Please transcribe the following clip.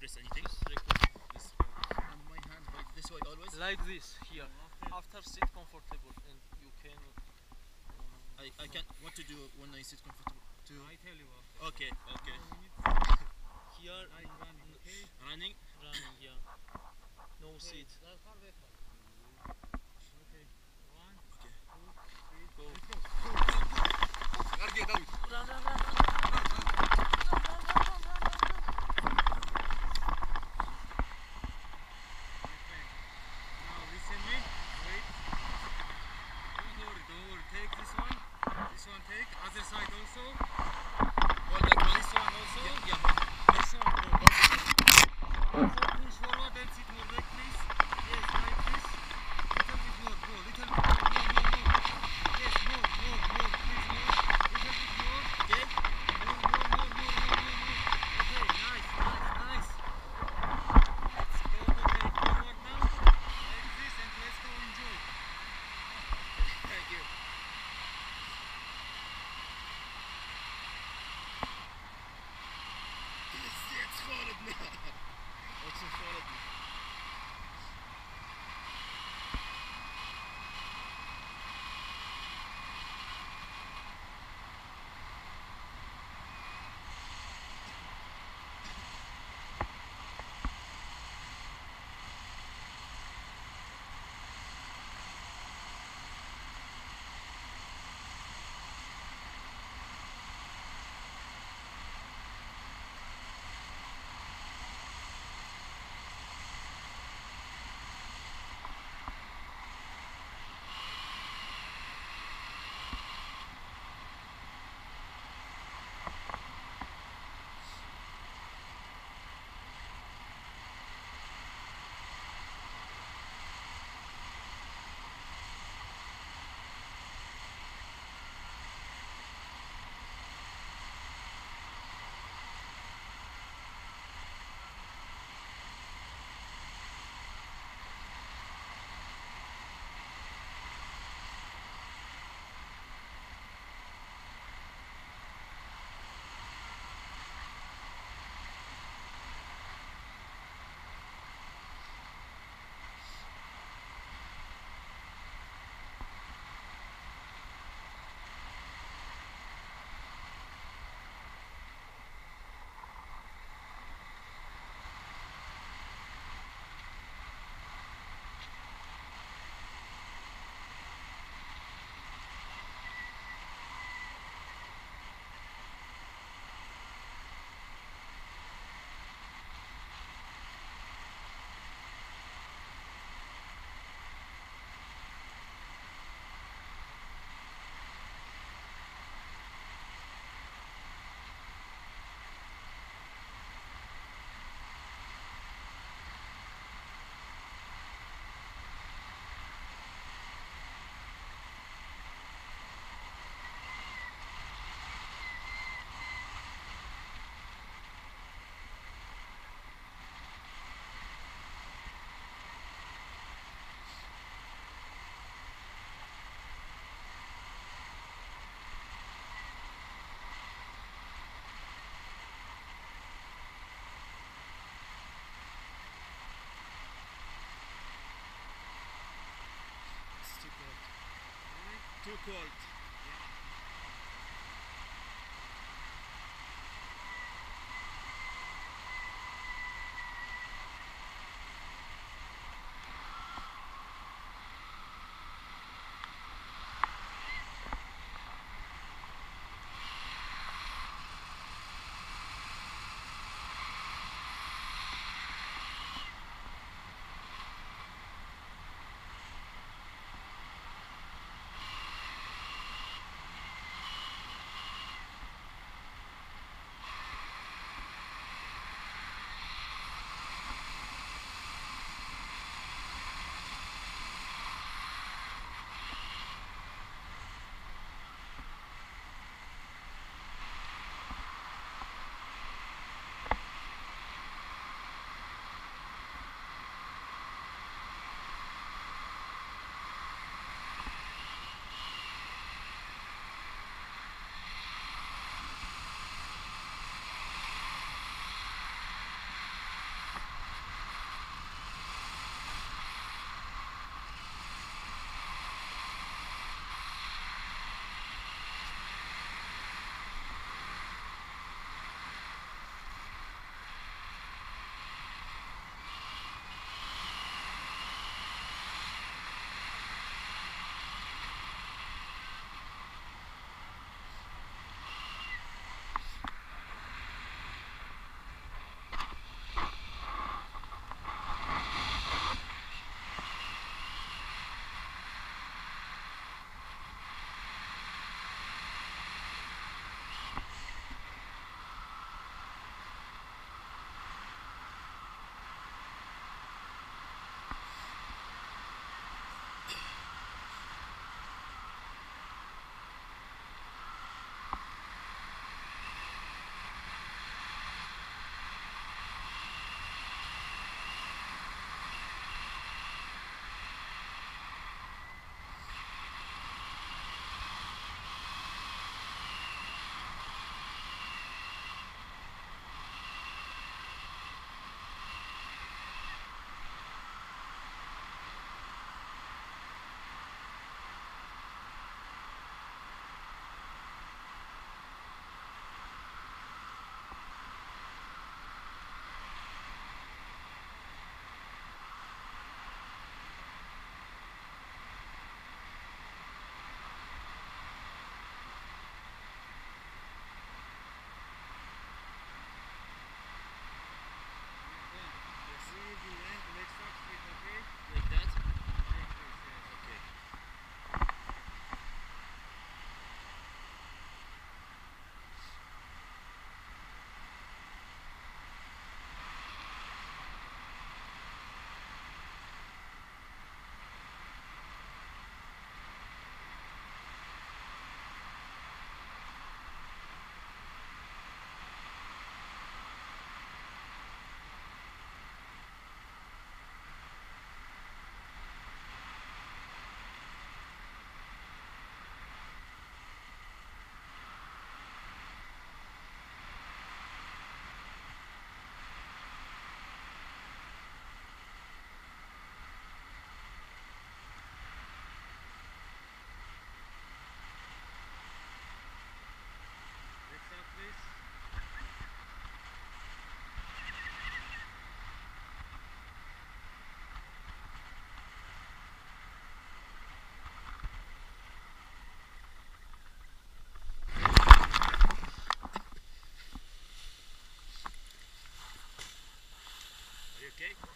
press anything. Just record. This and my hand by this way always. Like this here. After sit comfortable and you can. I can. What to do when I sit comfortable? To. I tell you after. Okay. Okay. Now we need Here like running, okay? Running. running, yeah. No seat. Okay. One, Okay. two, three, Go. let's go. Ardi David. Run, run, run, run, run, run, run, run, run, run. My friend. Now listen me. Wait. Don't worry. Take this one. This one take. Other side also. Hold like This one also. Yeah. This one go. Push forward and sit more back, please. Yes, like this. Little bit more. Go. Little bit more. More. Yes, more. Please more. Little bit more. Okay. More. Okay, nice. Let's go forward now. Like this and let's go enjoy. Thank you. It's خالدنا. What's in خالدنا? It's too cold. okay?